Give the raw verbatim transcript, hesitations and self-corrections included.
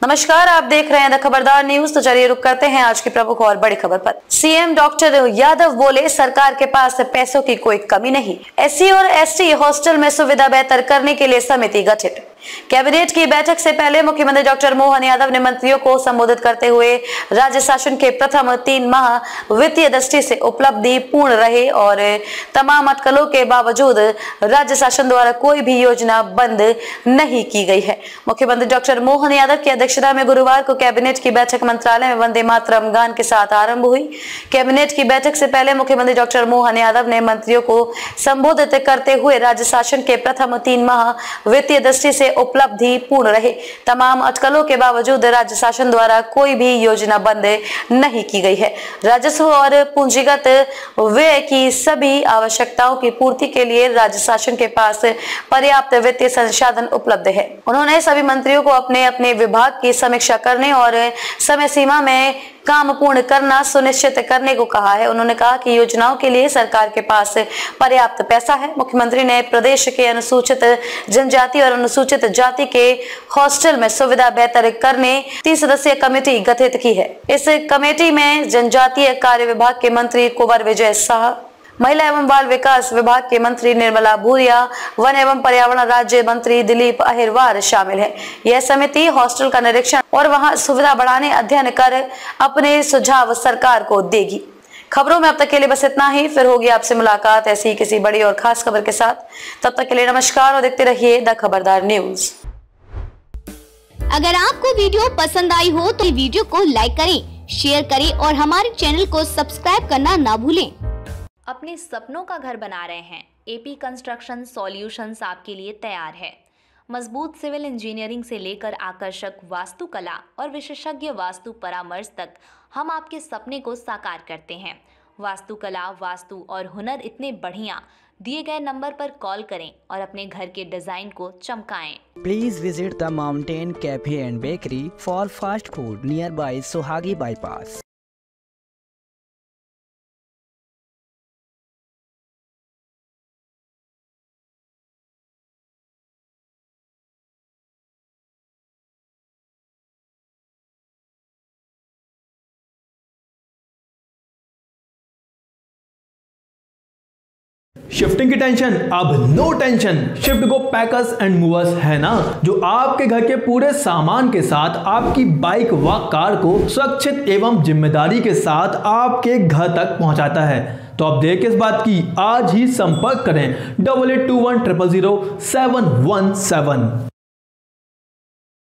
नमस्कार, आप देख रहे हैं द खबरदार न्यूज। तो चलिए रुक करते हैं आज की प्रमुख और बड़ी खबर पर। सीएम डॉक्टर यादव बोले, सरकार के पास पैसों की कोई कमी नहीं। एससी और एसटी हॉस्टल में सुविधा बेहतर करने के लिए समिति गठित। कैबिनेट की बैठक से पहले मुख्यमंत्री डॉक्टर मोहन यादव ने मंत्रियों को संबोधित करते हुए राज्य शासन के प्रथम तीन माह वित्तीय दृष्टि से उपलब्धि पूर्ण रहे और तमाम अटकलों के बावजूद राज्य शासन द्वारा कोई भी योजना बंद नहीं की गई है। मुख्यमंत्री डॉक्टर मोहन यादव की अध्यक्षता में गुरुवार को कैबिनेट की बैठक मंत्रालय में वंदे मातरम गान के साथ आरंभ हुई। कैबिनेट की बैठक से पहले मुख्यमंत्री डॉक्टर मोहन यादव ने मंत्रियों को संबोधित करते हुए राज्य शासन के प्रथम तीन माह वित्तीय दृष्टि से उपलब्धि पूर्ण रहे, तमाम अटकलों के बावजूद राज्य शासन द्वारा कोई भी योजना बंद नहीं की गई है। राजस्व और पूंजीगत व्यय की सभी आवश्यकताओं की पूर्ति के लिए राज्य शासन के पास पर्याप्त वित्तीय संसाधन उपलब्ध है। उन्होंने सभी मंत्रियों को अपने अपने विभाग की समीक्षा करने और समय सीमा में काम पूर्ण करना सुनिश्चित करने को कहा है। उन्होंने कहा कि योजनाओं के लिए सरकार के पास पर्याप्त पैसा है। मुख्यमंत्री ने प्रदेश के अनुसूचित जनजाति और अनुसूचित जाति के हॉस्टल में सुविधा बेहतर करने तीन सदस्यीय कमेटी गठित की है। इस कमेटी में जनजातीय कार्य विभाग के मंत्री कुंवर विजय शाह, महिला एवं बाल विकास विभाग के मंत्री निर्मला भूरिया, वन एवं पर्यावरण राज्य मंत्री दिलीप अहिरवार शामिल है। यह समिति हॉस्टल का निरीक्षण और वहां सुविधा बढ़ाने अध्ययन कर अपने सुझाव सरकार को देगी। खबरों में अब तक के लिए बस इतना ही। फिर होगी आपसे मुलाकात ऐसी ही किसी बड़ी और खास खबर के साथ। तब तक के लिए नमस्कार और देखते रहिए द खबरदार न्यूज। अगर आपको वीडियो पसंद आई हो तो वीडियो को लाइक करें, शेयर करें और हमारे चैनल को सब्सक्राइब करना ना भूलें। अपने सपनों का घर बना रहे हैं? एपी कंस्ट्रक्शन सॉल्यूशंस आपके लिए तैयार है। मजबूत सिविल इंजीनियरिंग से लेकर आकर्षक वास्तुकला और विशेषज्ञ वास्तु परामर्श तक हम आपके सपने को साकार करते हैं। वास्तुकला, वास्तु और हुनर इतने बढ़िया, दिए गए नंबर पर कॉल करें और अपने घर के डिजाइन को चमकाएं। Please visit the mountain cafe and bakery for fast food nearby Suhagi bypass. Shifting की टेंशन अब no tension. Shift go packers and movers है ना, जो आपके घर के पूरे सामान के साथ आपकी बाइक व कार को सुरक्षित एवं जिम्मेदारी के साथ आपके घर तक पहुंचाता है। तो अब देर किस बात की, आज ही संपर्क करें double eight two one triple zero seven one seven.